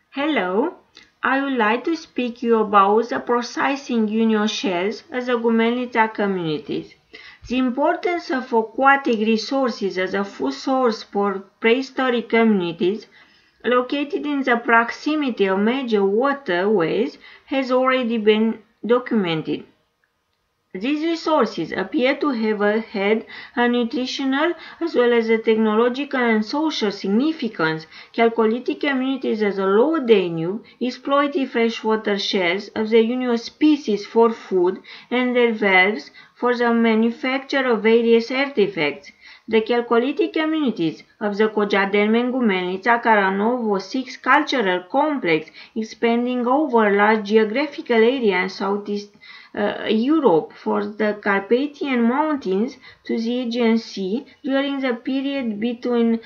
Hello, I would like to speak to you about the processing union shells as a Gumelnitsa communities. The importance of aquatic resources as a food source for prehistoric communities located in the proximity of major waterways has already been documented. These resources appear to have had a nutritional as well as a technological and social significance. Chalcolithic communities as a lower Danube exploited freshwater shells of the Union species for food and their valves for the manufacture of various artifacts. The Chalcolithic communities of the Kojadelmen Gumelnitsa Karanovo 6 cultural complex expanding over a large geographical area in southeast Europe for the Carpathian Mountains to the Aegean Sea during the period between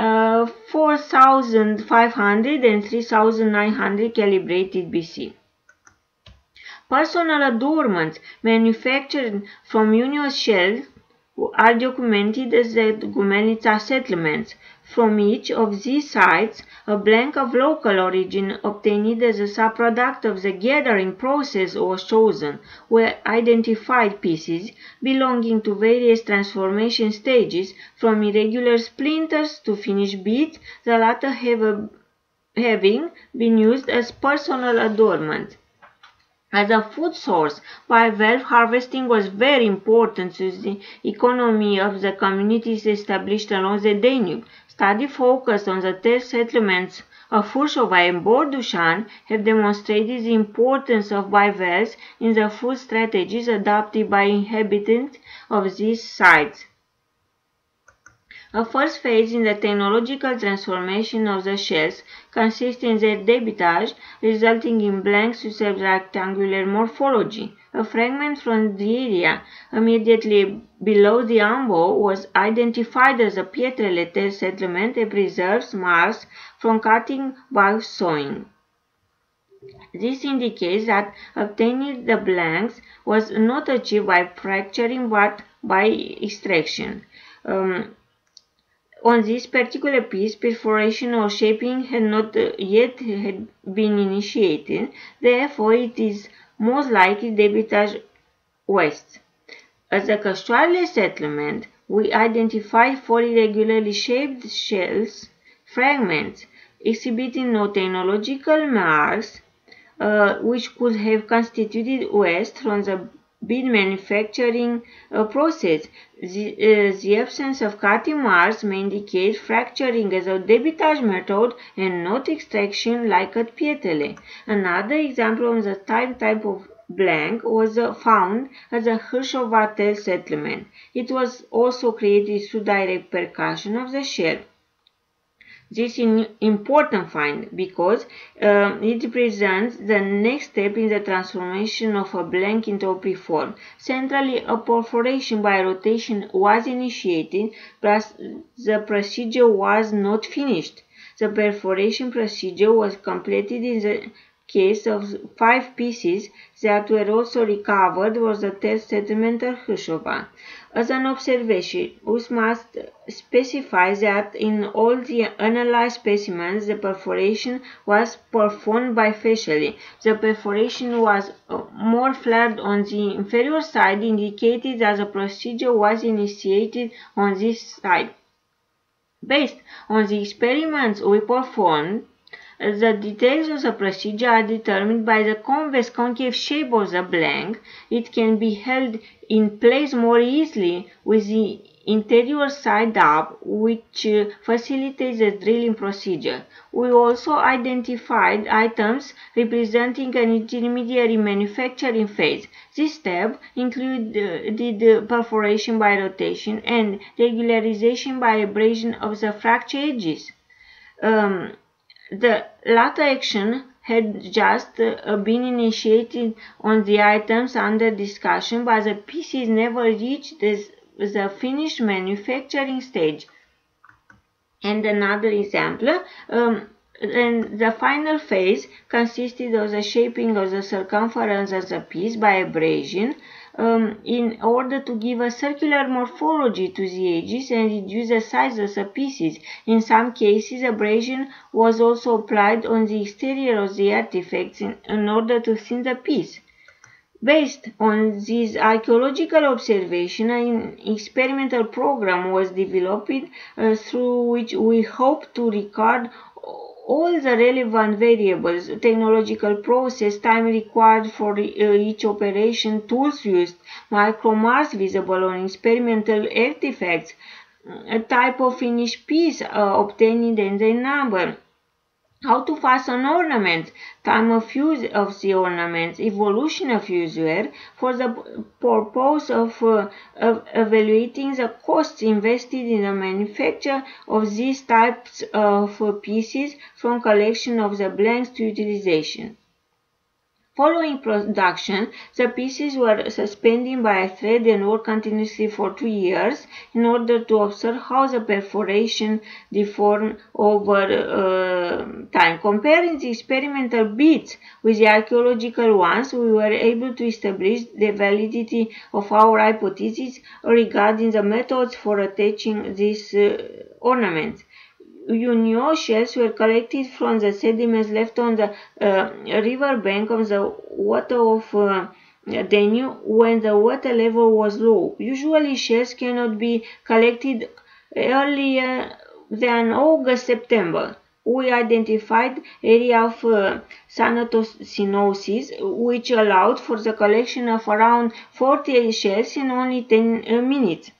4500 and 3900 calibrated BC. Personal adornments manufactured from Union shells are documented as the Gumelnitsa settlements. From each of these sites, a blank of local origin obtained as a subproduct of the gathering process was chosen, where identified pieces belonging to various transformation stages, from irregular splinters to finished beads, the latter having been used as personal adornments. As a food source, bivalve harvesting was very important to the economy of the communities established along the Danube. Study focused on the test settlements of Furshova and Bordushan have demonstrated the importance of bivalves in the food strategies adopted by inhabitants of these sites. A first phase in the technological transformation of the shells consists in their debitage, resulting in blanks with a rectangular morphology. A fragment from the area immediately below the ambo was identified as a Pietrelete settlement and preserves marks from cutting by sawing. This indicates that obtaining the blanks was not achieved by fracturing but by extraction. On this particular piece, perforation or shaping had not yet been initiated, therefore it is most likely debitage west. As a Castuale settlement, we identified 4 irregularly shaped shells fragments exhibiting no technological marks, which could have constituted west from the bead manufacturing process. The absence of cutting marks may indicate fracturing as a debitage method and not extraction like at Pietrele. Another example of the type of blank was found at the Hârșovatel settlement. It was also created through direct percussion of the shell. This is an important find because it represents the next step in the transformation of a blank into a preform. Centrally, a perforation by rotation was initiated, but the procedure was not finished. The perforation procedure was completed in the case of 5 pieces that were also recovered was the test settlement of Hârșova. As an observation, we must specify that in all the analyzed specimens, the perforation was performed bifacially. The perforation was more flared on the inferior side, indicated that the procedure was initiated on this side. Based on the experiments we performed, the details of the procedure are determined by the convex-concave shape of the blank. It can be held in place more easily with the interior side up, which facilitates the drilling procedure. We also identified items representing an intermediary manufacturing phase. This step included perforation by rotation and regularization by abrasion of the fracture edges. The latter action had just been initiated on the items under discussion, but the pieces never reached the finished manufacturing stage. And another example, and the final phase consisted of the shaping of the circumference of the piece by abrasion in order to give a circular morphology to the edges and reduce the size of the pieces. In some cases, abrasion was also applied on the exterior of the artifacts in order to thin the piece. Based on these archaeological observations, an experimental program was developed through which we hope to record all the relevant variables, technological process, time required for each operation, tools used, micromarks visible on experimental artifacts, a type of finished piece obtained and their number. How to fasten ornaments, time of use of the ornaments, evolution of usewear, for the purpose of evaluating the costs invested in the manufacture of these types of pieces from collection of the blanks to utilization. Following production, the pieces were suspended by a thread and worked continuously for 2 years in order to observe how the perforation deformed over time. Comparing the experimental beads with the archaeological ones, we were able to establish the validity of our hypothesis regarding the methods for attaching these ornaments. Unio shells were collected from the sediments left on the river bank of the water of Danube when the water level was low. Usually shells cannot be collected earlier than August-September. We identified area of Thanatocynosis, which allowed for the collection of around 40 shells in only 10 minutes.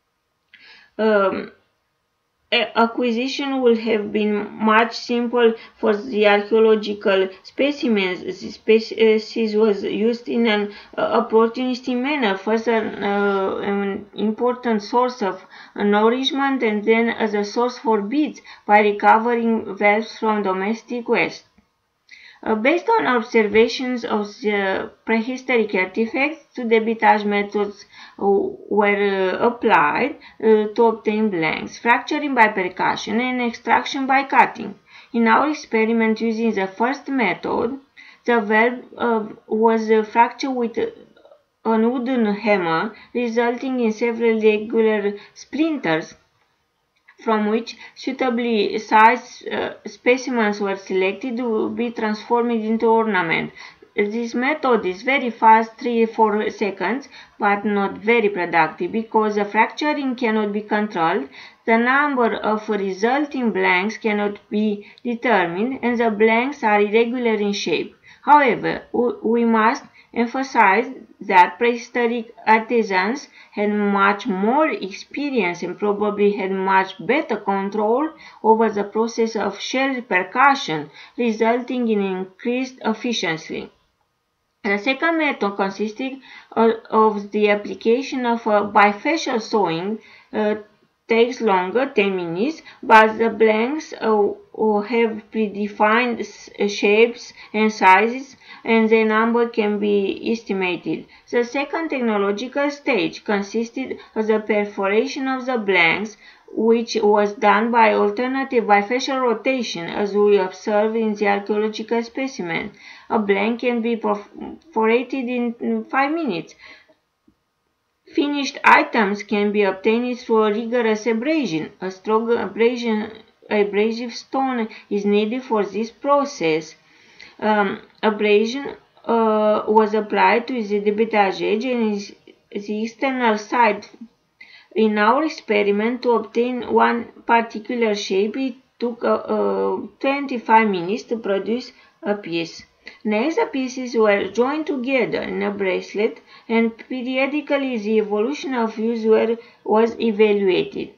Acquisition would have been much simpler for the archaeological specimens. The species was used in an opportunistic manner, first an important source of nourishment and then as a source for beads by recovering valves from domestic waste. Based on observations of the prehistoric artifacts, two debitage methods were applied to obtain blanks: fracturing by percussion and extraction by cutting. In our experiment using the first method, the valve was fractured with a wooden hammer, resulting in several regular splinters, from which suitably sized specimens were selected to be transformed into ornament. This method is very fast, 3-4 seconds, but not very productive because the fracturing cannot be controlled, the number of resulting blanks cannot be determined, and the blanks are irregular in shape. However, we must emphasize that prehistoric artisans had much more experience and probably had much better control over the process of shell percussion, resulting in increased efficiency. The second method consisted of the application of bifacial sewing. Takes longer, 10 minutes, but the blanks have predefined shapes and sizes, and their number can be estimated. The second technological stage consisted of the perforation of the blanks, which was done by alternative bifacial rotation, as we observe in the archaeological specimen. A blank can be perforated in 5 minutes. Finished items can be obtained through a rigorous abrasion. A strong abrasive stone is needed for this process. Abrasion was applied to the debitage edge and the external side. In our experiment, to obtain one particular shape, it took 25 minutes to produce a piece. Next, the pieces were joined together in a bracelet, and periodically the evolution of usewear was evaluated.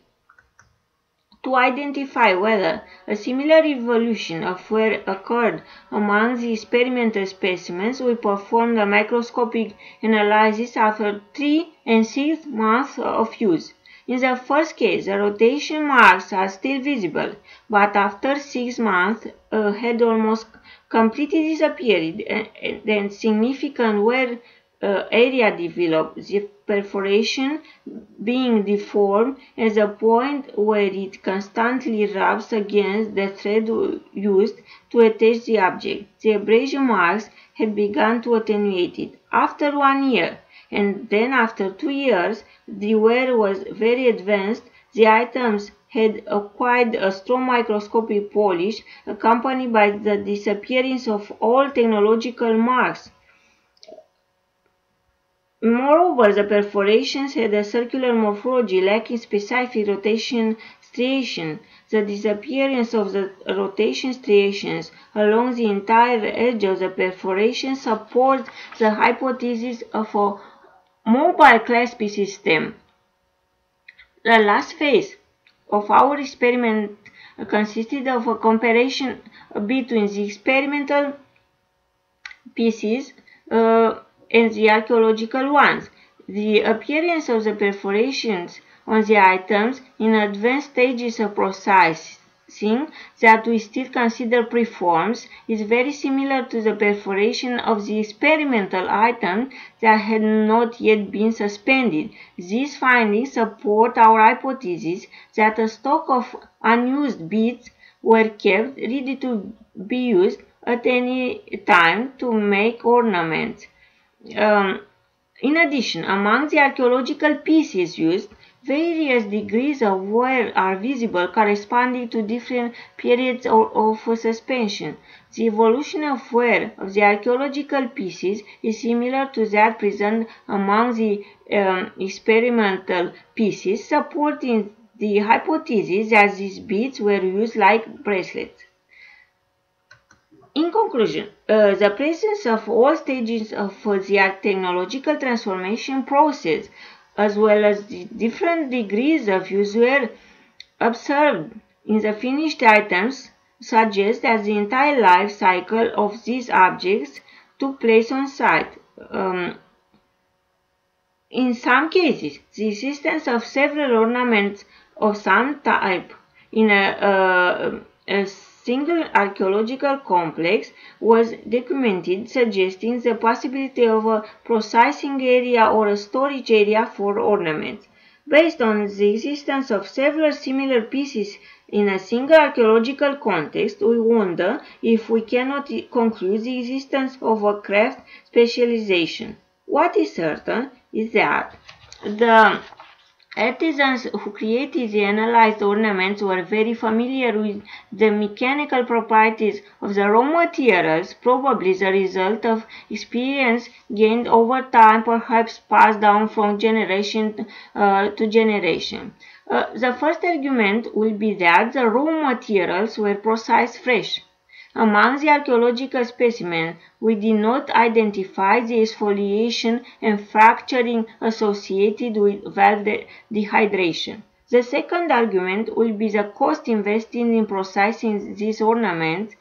To identify whether a similar evolution of wear occurred among the experimental specimens, we performed a microscopic analysis after 3 and 6 months of use. In the first case, the rotation marks are still visible, but after 6 months had almost completely disappeared and significant wear area developed, the perforation being deformed at the point where it constantly rubs against the thread used to attach the object. The abrasion marks had begun to attenuate. After 1 year, and then after 2 years the wear was very advanced, the items had acquired a strong microscopic polish accompanied by the disappearance of all technological marks. Moreover, the perforations had a circular morphology lacking specific rotation striation. The disappearance of the rotation striations along the entire edge of the perforation supports the hypothesis of a mobile clasp system. The last phase of our experiment consisted of a comparison between the experimental pieces and the archaeological ones. The appearance of the perforations on the items in advanced stages of processing that we still consider preforms is very similar to the perforation of the experimental items that had not yet been suspended. These findings support our hypothesis that a stock of unused beads were kept ready to be used at any time to make ornaments. In addition, among the archaeological pieces used, various degrees of wear are visible corresponding to different periods of suspension. The evolution of wear of the archaeological pieces is similar to that present among the experimental pieces, supporting the hypothesis that these beads were used like bracelets. In conclusion, the presence of all stages of the technological transformation process, as well as the different degrees of use were observed in the finished items, suggests that the entire life cycle of these objects took place on site. In some cases, the existence of several ornaments of some type in a single archaeological complex was documented, suggesting the possibility of a processing area or a storage area for ornaments. Based on the existence of several similar pieces in a single archaeological context, we wonder if we cannot conclude the existence of a craft specialization. What is certain is that the artisans who created the analyzed ornaments were very familiar with the mechanical properties of the raw materials, probably the result of experience gained over time, perhaps passed down from generation to generation. The first argument will be that the raw materials were processed fresh. Among the archaeological specimens, we did not identify the exfoliation and fracturing associated with valve dehydration. The second argument will be the cost invested in processing these ornaments,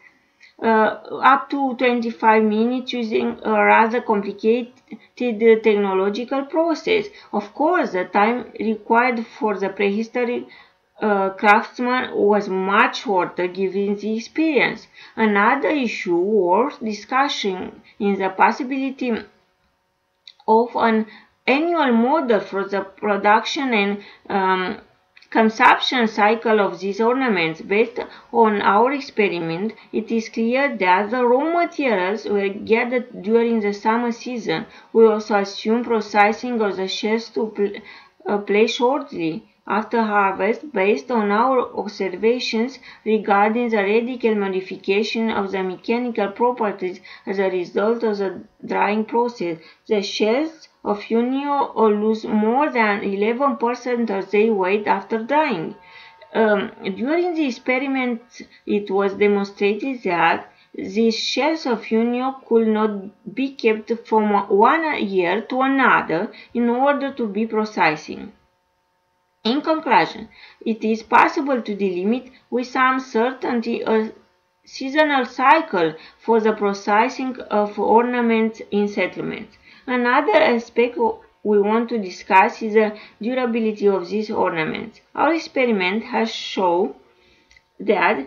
up to 25 minutes using a rather complicated technological process. Of course, the time required for the prehistoric craftsman was much shorter given the experience. Another issue worth discussing is the possibility of an annual model for the production and consumption cycle of these ornaments. Based on our experiment, it is clear that the raw materials were gathered during the summer season. We also assume processing of the shells to play shortly after harvest, based on our observations regarding the radical modification of the mechanical properties as a result of the drying process. The shells of Unio lose more than 11% of their weight after drying. During the experiment, it was demonstrated that these shells of Unio could not be kept from 1 year to another in order to be processing. In conclusion, it is possible to delimit with some certainty a seasonal cycle for the processing of ornaments in settlements. Another aspect we want to discuss is the durability of these ornaments. Our experiment has shown that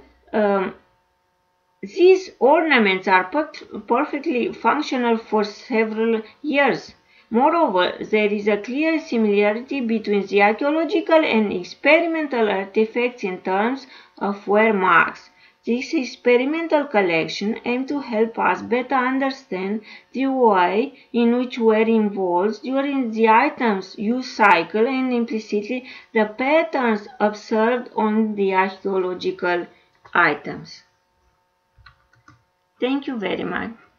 these ornaments are perfectly functional for several years. Moreover, there is a clear similarity between the archaeological and experimental artifacts in terms of wear marks. This experimental collection aimed to help us better understand the way in which were involved during the item's use cycle and implicitly the patterns observed on the archaeological items. Thank you very much.